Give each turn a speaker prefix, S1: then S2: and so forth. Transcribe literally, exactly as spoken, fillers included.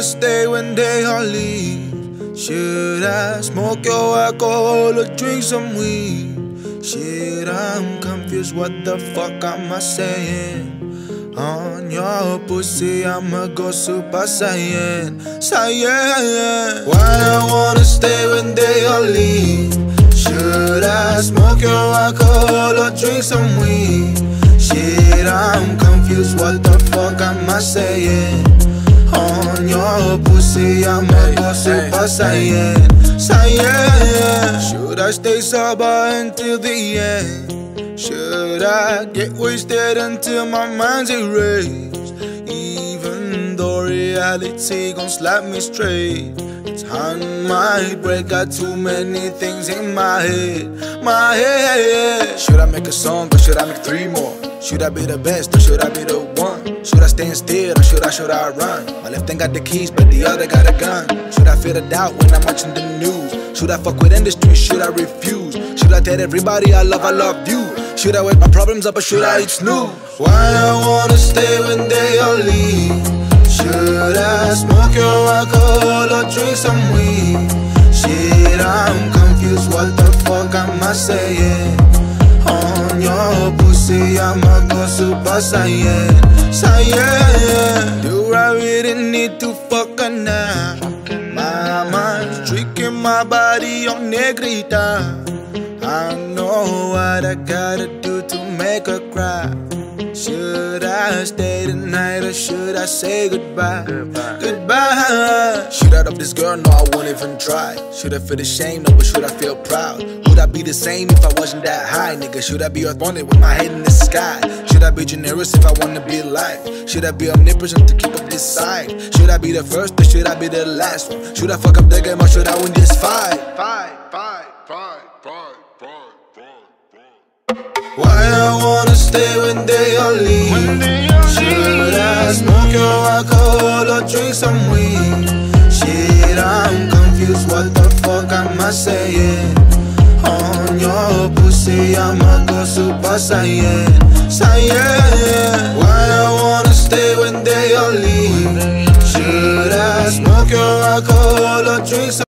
S1: wanna stay when they all leave? Should I smoke your alcohol or drink some weed? Shit, I'm confused, what the fuck am I saying? On your pussy, I'ma go super saiyan, saiyan. Why I wanna stay when they all leave? Should I smoke your alcohol or drink some weed? Shit, I'm confused, what the fuck am I saying? On your pussy, I'ma go super saiyan, saiyan. Should I stay sober until the end? Should I get wasted until my mind's erased? Even though reality gon' slap me straight, it's on my break, got too many things in my head, my head. Should I make a song or should I make three more? Should I be the best or should I be the one? Should I stand still or should I, should I run? My left hand got the keys but the other got a gun. Should I feel the doubt when I'm watching the news? Should I fuck with industry, should I refuse? Should I tell everybody I love, I love you? Should I wake my problems up or should I eat snooze? Why I wanna stay when they all leave? Should I smoke your alcohol or drink some weed? Shit, I'm confused, what the fuck am I saying? On your pussy, I'ma go super saiyan, saiyan. Do I really need to fuck her now? My mind's tricking my body on negrita. I know what I gotta do to make her cry. Should I stay tonight or should I say goodbye? Goodbye, goodbye. Should I love this girl? No, I won't even try. Should I feel ashamed? No, but should I feel proud? Would I be the same if I wasn't that high, nigga? Should I be earth-born with my head in the sky? Should I be generous if I wanna be alive? Should I be omnipresent to keep up this side? Should I be the first or should I be the last one? Should I fuck up the game or should I win this fight? Fight, fight, fight, fight. Why I wanna stay when they all leave? Should I smoke your alcohol or drink some weed? Shit, I'm confused, what the fuck am I saying? On your pussy, I'ma go super saiyan, saiyan. Why I wanna stay when they all leave? Should I smoke your alcohol or drink some